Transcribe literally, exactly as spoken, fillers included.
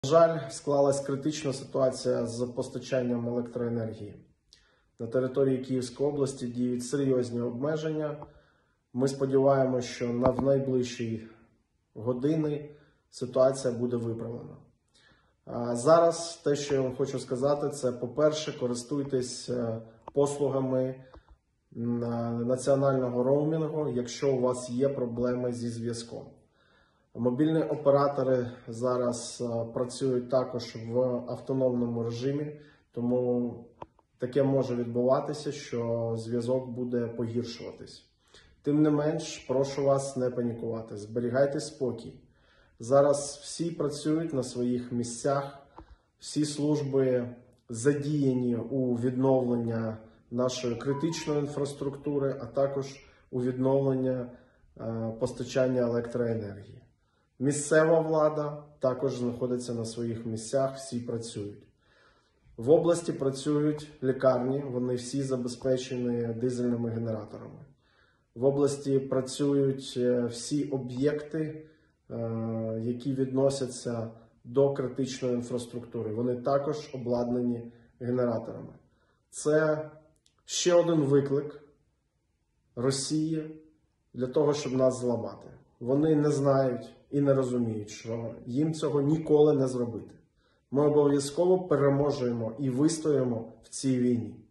На жаль, склалась критична ситуація з постачанням електроенергії. На території Київської області діють серйозні обмеження. Ми сподіваємося, що на в найближчі години ситуація буде виправлена. А зараз те, що я вам хочу сказати, це, по-перше, користуйтесь послугами національного роумінгу, якщо у вас є проблеми зі зв'язком. Мобільні оператори зараз працюють також в автономному режимі, тому таке може відбуватися, що зв'язок буде погіршуватись. Тим не менш, прошу вас не панікувати, зберігайте спокій. Зараз всі працюють на своїх місцях, всі служби задіяні у відновлення нашої критичної інфраструктури, а також у відновлення е, постачання електроенергії. Місцева влада також знаходиться на своїх місцях, всі працюють. В області працюють лікарні, вони всі забезпечені дизельними генераторами. В області працюють всі об'єкти, які відносяться до критичної інфраструктури. Вони також обладнані генераторами. Це ще один виклик Росії для того, щоб нас зламати. Вони не знають і не розуміють, що їм цього ніколи не зробити. Ми обов'язково переможемо і вистоїмо в цій війні.